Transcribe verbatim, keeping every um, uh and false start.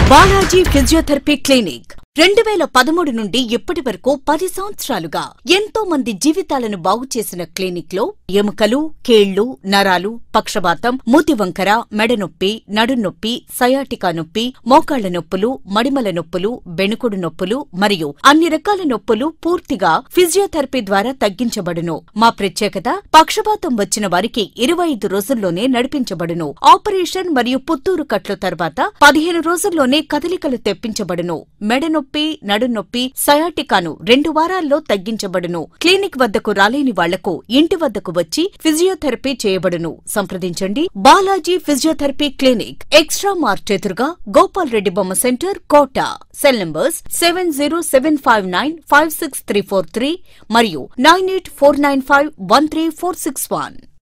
Balaji Physiotherapy Clinic రెండు వేల పదమూడు నుండి ఇప్పటి వరకు పది సంవత్సరాలుగా ఎంతో మంది జీవితాలను బాగు చేసిన క్లినిక్ లో ఎముకలు, కీళ్లు, నరాలు, పక్షవాతం, మూతివంకర, మెడనొప్పి, నడునొప్పి, సయాటికా నొప్పి, మోకాళ్ల నొప్పులు, మడిమల నొప్పులు, బెణుకుడు నొప్పులు మరియు అన్ని రకాల నొప్పులు పూర్తిగా ఫిజియోథెరపీ ద్వారా తగ్గించబడును. మా ప్రత్యేకత పక్షవాతం వచ్చిన వారికి ఇరవై ఐదు రోజుల్లోనే నడిపించబడును. ఆపరేషన్ మరియు పుత్తూరు కట్లు తర్వాత పదిహేను రోజుల్లోనే కదలికలు తెప్పించబడును. మెడనొప్పి నడునొప్పి, సయాటికాను రెండు వారాల్లో తగ్గించబడును. క్లినిక్ వద్దకు రాలేని వాళ్లకు ఇంటి వద్దకు వచ్చి ఫిజియోథెరపీ చేయబడును. సంప్రదించండి Balaji physiotherapy clinic, extra mart ఎదురుగా గోపాల్ రెడ్డి బొమ్మ centre, Kota. Cell numbers seven zero seven five nine five six three four three మరియు nine eight four nine five one three four six one.